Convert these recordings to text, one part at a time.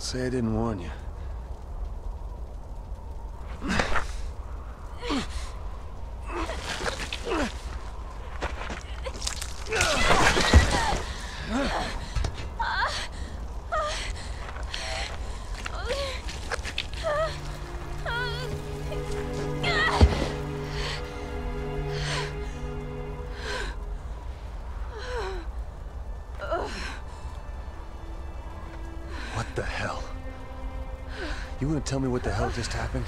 Say I didn't warn you. What the hell? You want to tell me what the hell just happened?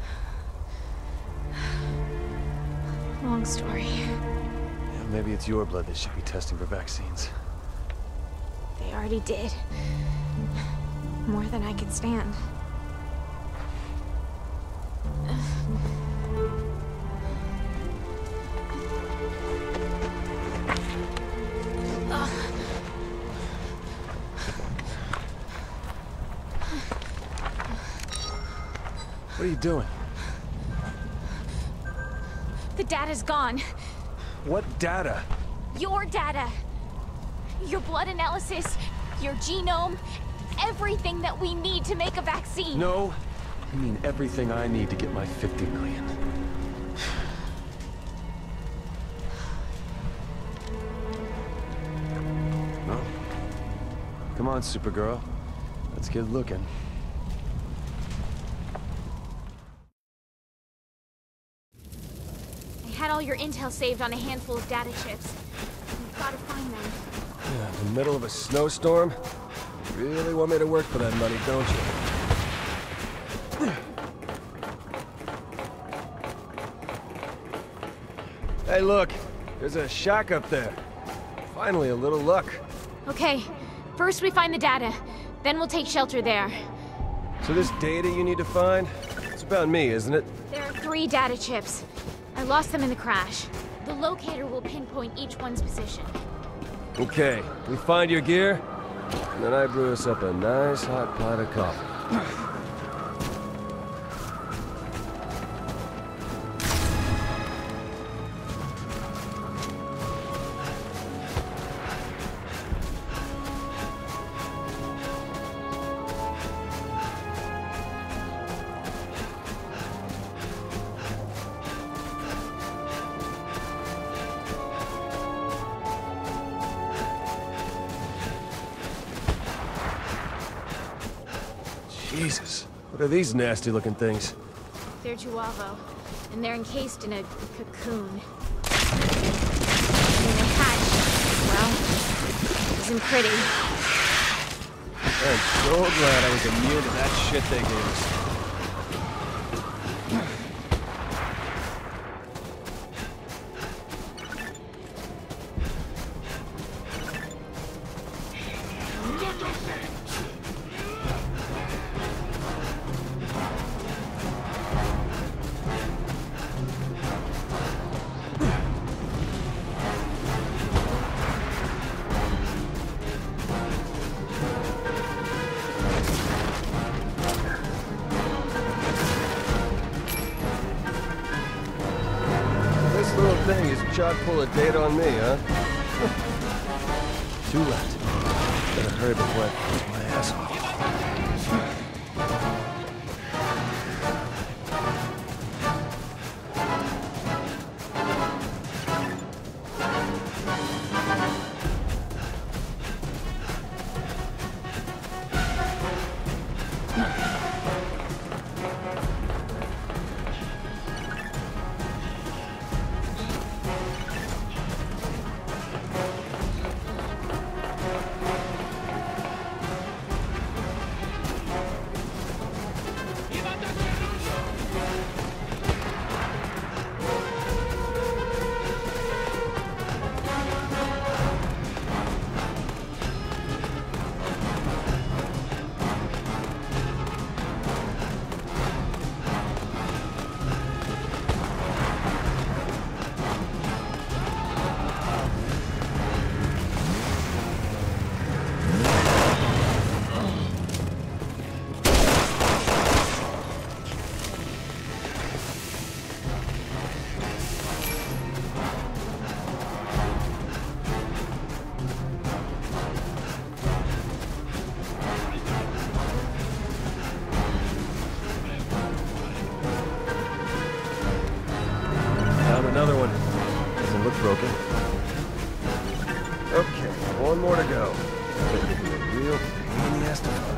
Long story. Yeah, maybe it's your blood they should be testing for vaccines. They already did. More than I could stand. What are you doing? The data's gone. What data? Your data. Your blood analysis, your genome, everything that we need to make a vaccine. No, I mean everything I need to get my 50 million. Well, come on, Supergirl. Let's get looking. I had all your intel saved on a handful of data chips. We've got to find them. Yeah, in the middle of a snowstorm? You really want me to work for that money, don't you? Hey, look! There's a shack up there. Finally, a little luck. Okay, first we find the data. Then we'll take shelter there. So this data you need to find? It's about me, isn't it? There are 3 data chips. I lost them in the crash. The locator will pinpoint each one's position. Okay, we find your gear, and then I brew us up a nice hot pot of coffee. Jesus, what are these nasty-looking things? They're Juavo, and they're encased in a cocoon. When they hatch, well, it isn't pretty. I'm so glad I was immune to that shit they gave us. This little thing is chock full of data on me, huh? 2 left. Better hurry before I freeze my ass off. another one. Doesn't look broken. Okay, one more to go. But it'll be a real pain in the ass to find.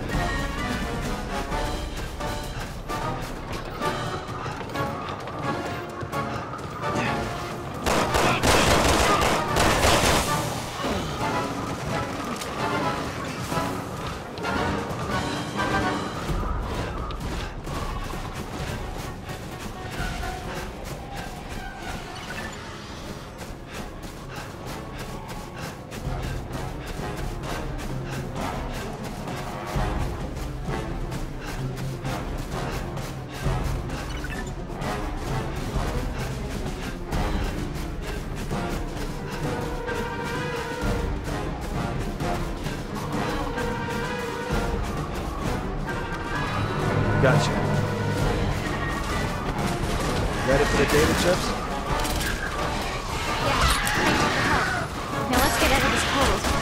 Gotcha. Ready for the data chips? Yeah, thank you for help. Now let's get out of this cold.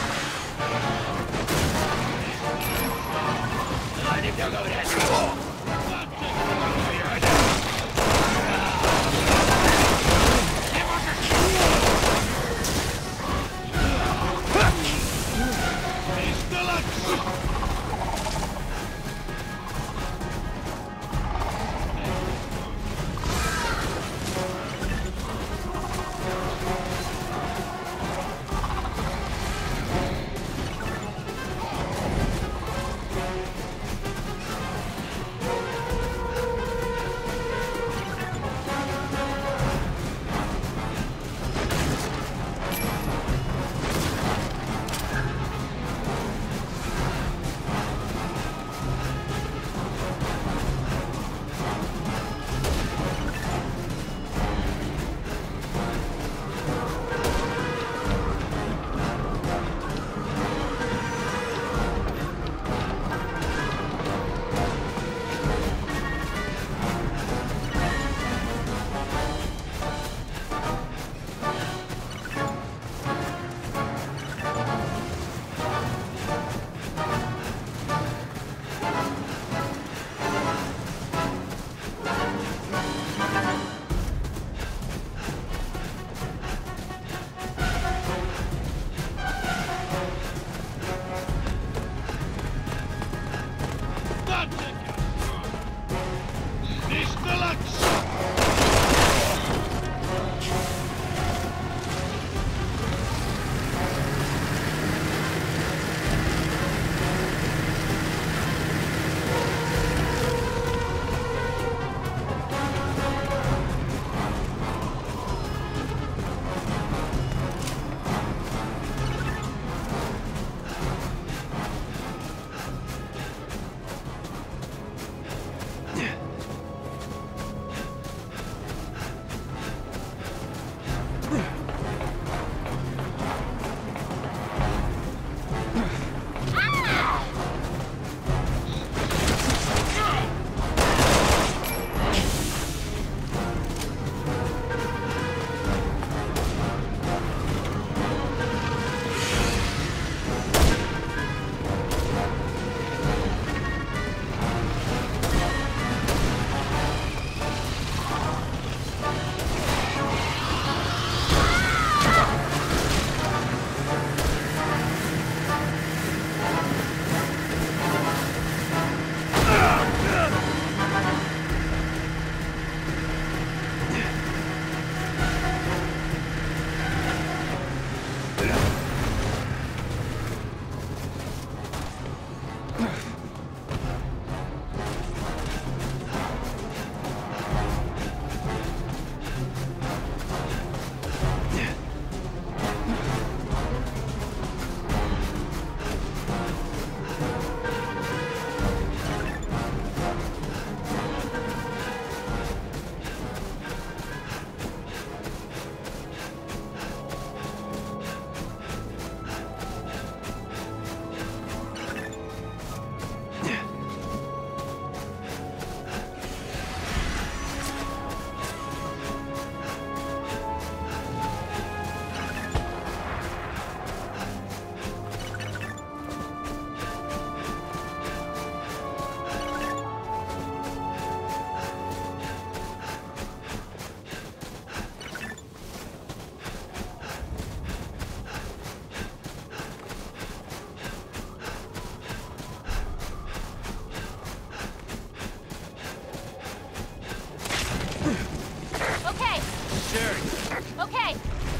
okay.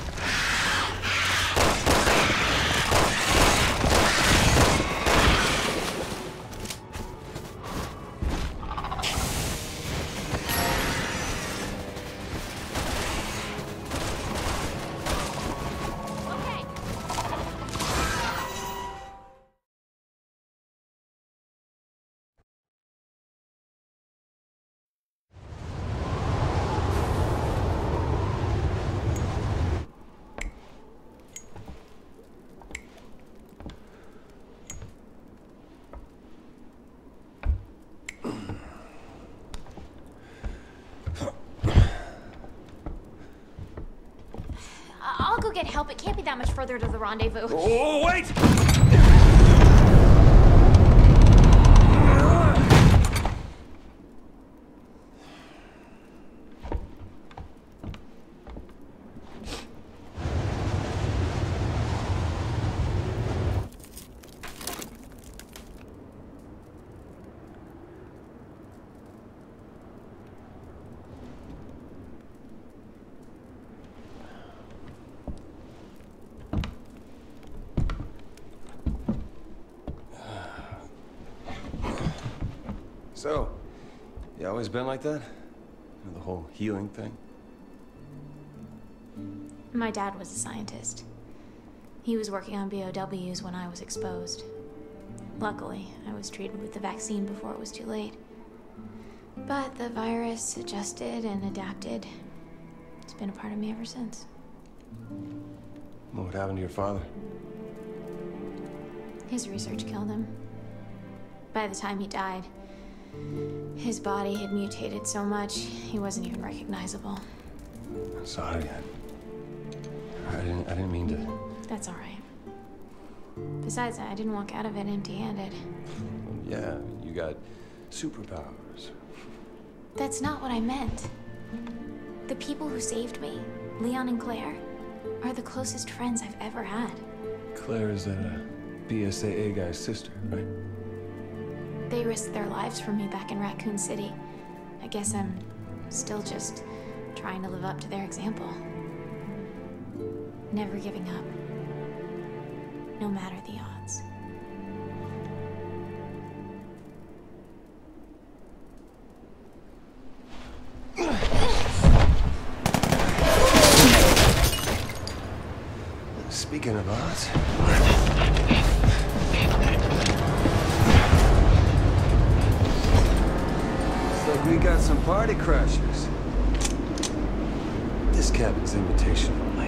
I'll go get help. It can't be that much further to the rendezvous. Oh, wait! So, you always been like that? You know, the whole healing thing? My dad was a scientist. He was working on BOWs when I was exposed. Luckily, I was treated with the vaccine before it was too late. But the virus adjusted and adapted. It's been a part of me ever since. What happened to your father? His research killed him. By the time he died, his body had mutated so much, he wasn't even recognizable. I'm sorry. I didn't mean to... That's all right. Besides, I didn't walk out of it empty-handed. Yeah, you got superpowers. That's not what I meant. The people who saved me, Leon and Claire, are the closest friends I've ever had. Claire is that BSAA guy's sister, right? They risked their lives for me back in Raccoon City. I guess I'm still just trying to live up to their example. Never giving up. No matter the odds. Speaking of odds... we got some party crashers. This cabin's invitation only.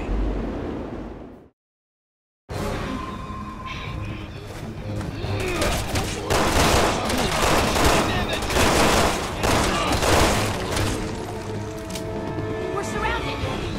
We're surrounded!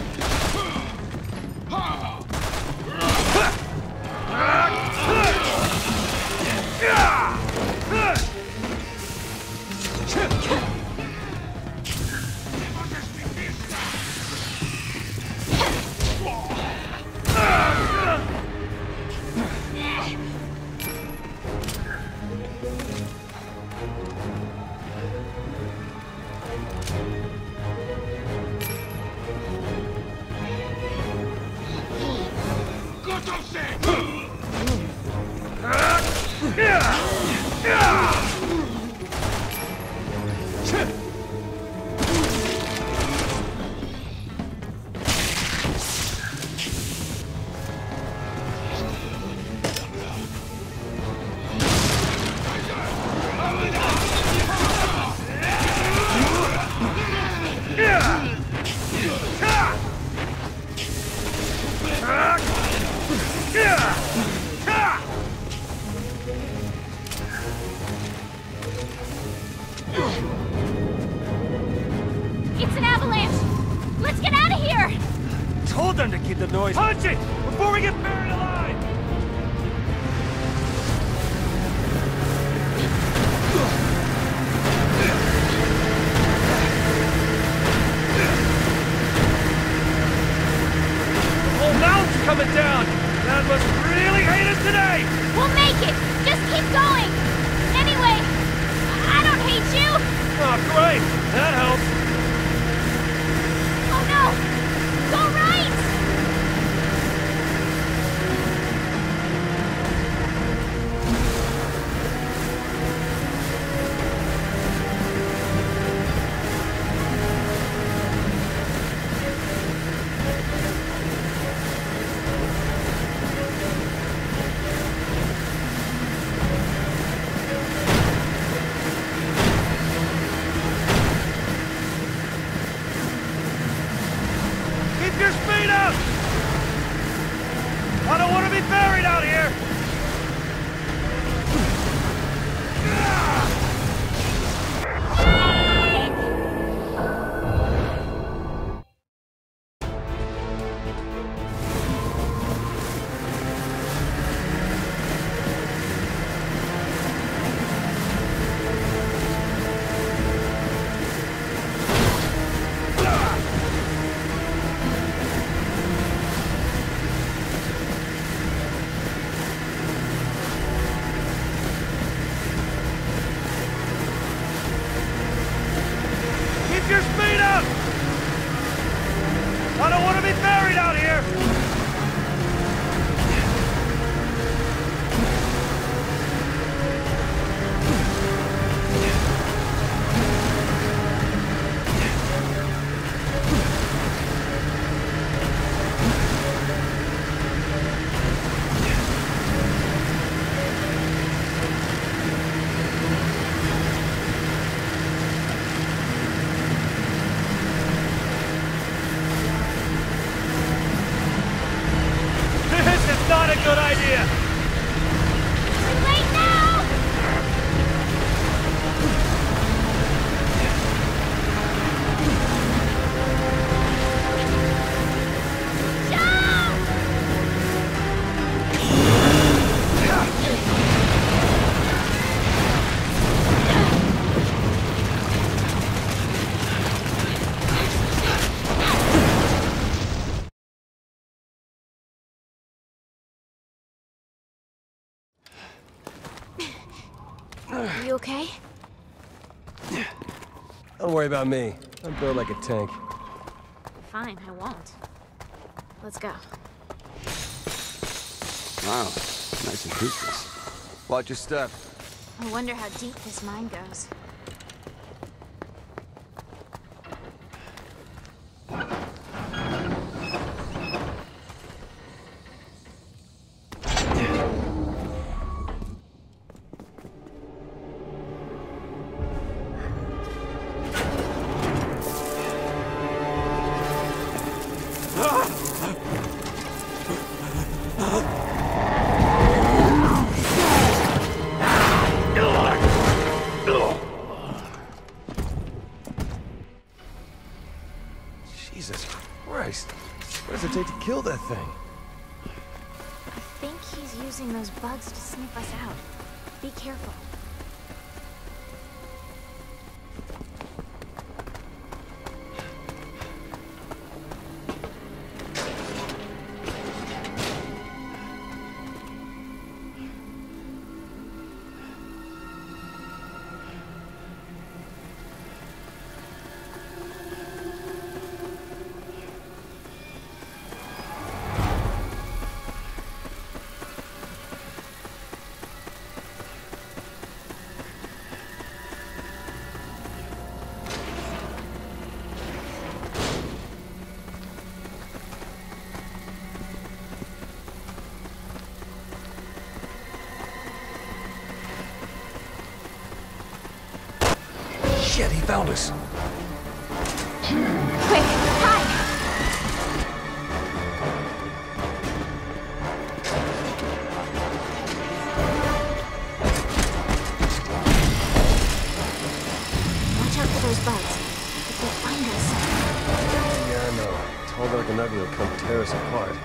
It's an avalanche! Let's get out of here! Told them to keep the noise. Punch it! Before we get buried alive! The whole mountain's coming down! Dad must really hate us today! We'll make it! Just keep going! Anyway, I don't hate you! Oh, great! That helps! Oh no! Go right! speed up! I don't want to be buried out here! Keep your speed up! I don't want to be buried out here! This is not a good idea! Too late now! You okay? Don't worry about me. I'm built like a tank. Fine, I won't. Let's go. Wow, nice and toothless. Watch your step. I wonder how deep this mine goes. Jesus Christ. What does it take to kill that thing? I think he's using those bugs to sniff us out. Be careful. Shit, he found us. Quick, hide! Watch out for those bugs. If they find us... Yeah, I know. Tall Dark and Ugly will come tear us apart.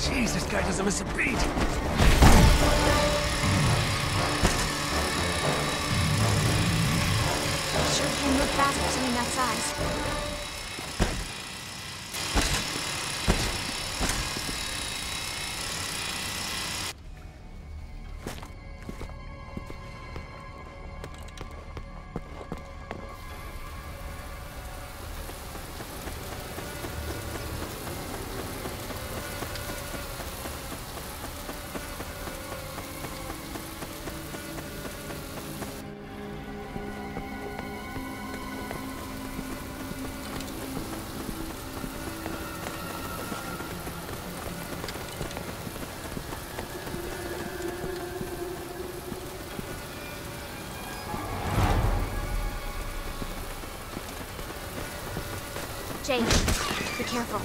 Jeez, this guy doesn't miss a beat. Sure can move fast for something that size. Jake, be careful.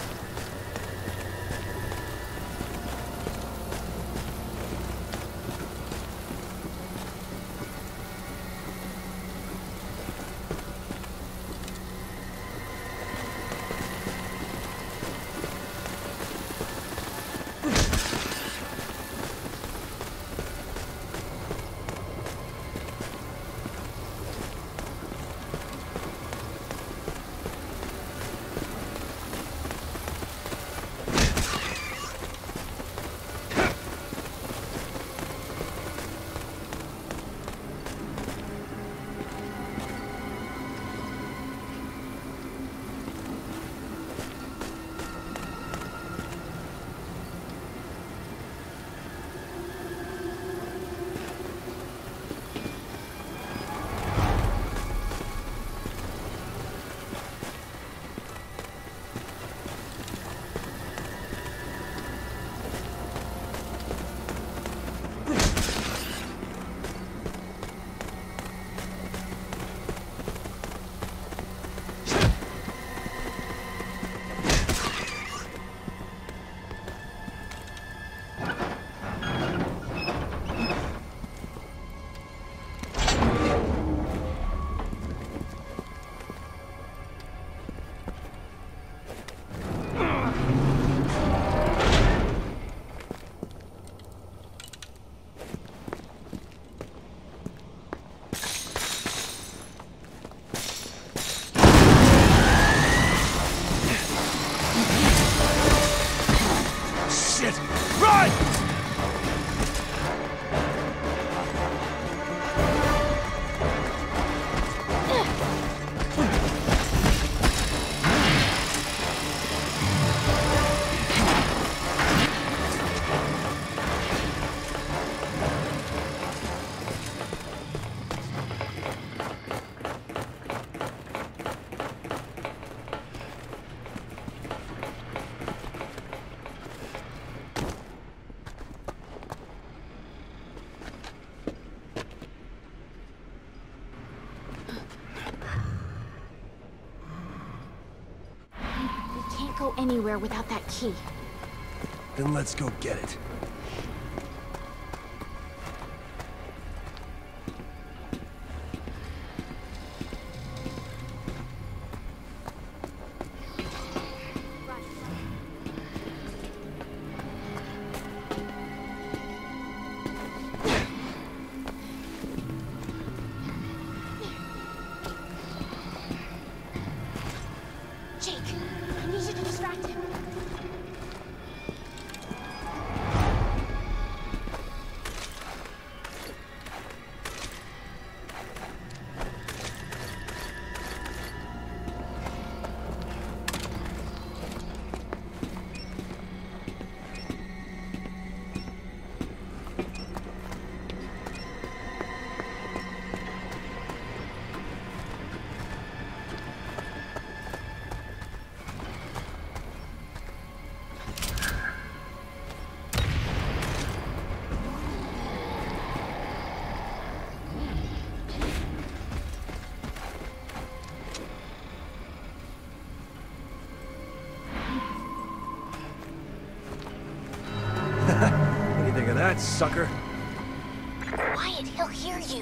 Go anywhere without that key. Then let's go get it. What do you think of that, sucker? Quiet, he'll hear you.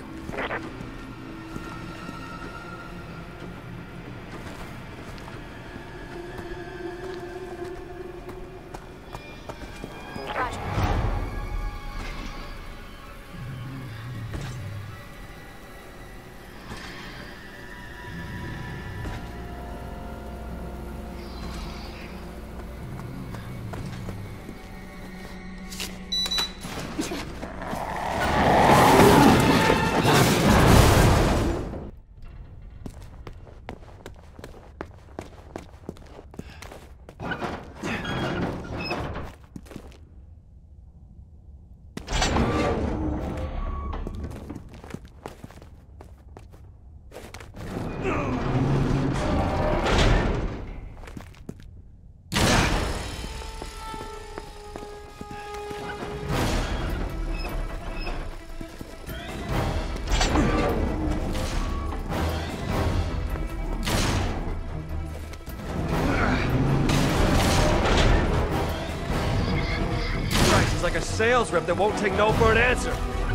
like a sales rep that won't take no for an answer.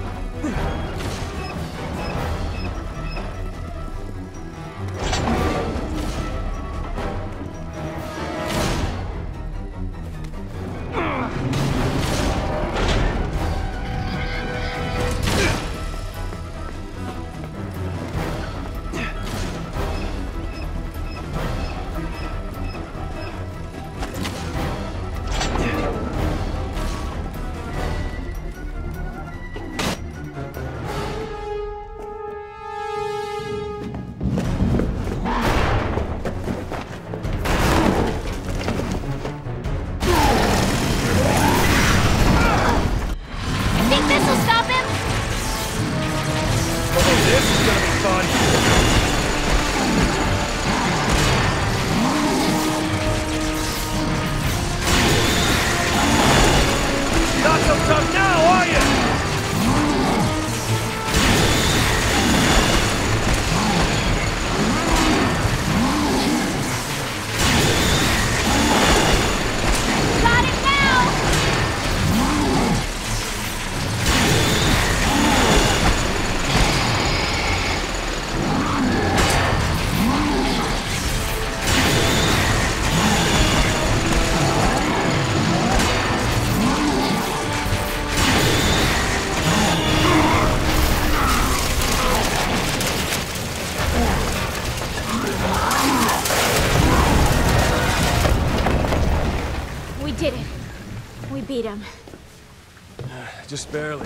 Beat him. Just barely.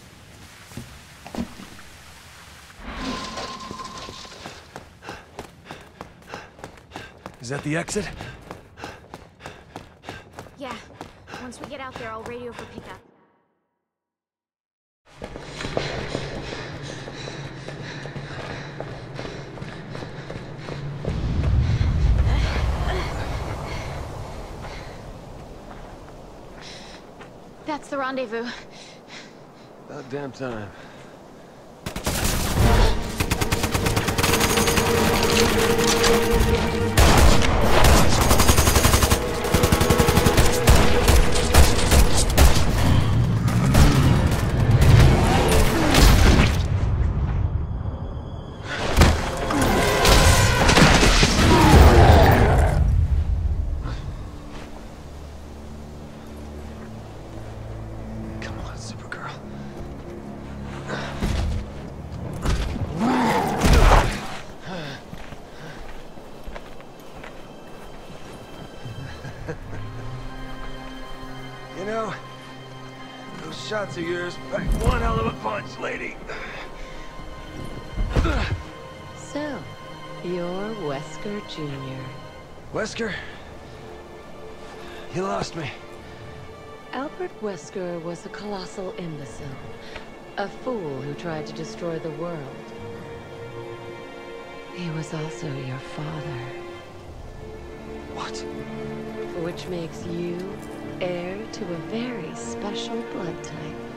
Is that the exit? Yeah. Once we get out there, I'll radio for pickup. That's the rendezvous. About damn time. You know, those shots of yours pack one hell of a punch, lady. So, you're Wesker Jr. Wesker? You lost me. Albert Wesker was a colossal imbecile. A fool who tried to destroy the world. He was also your father. What? Which makes you heir to a very special blood type.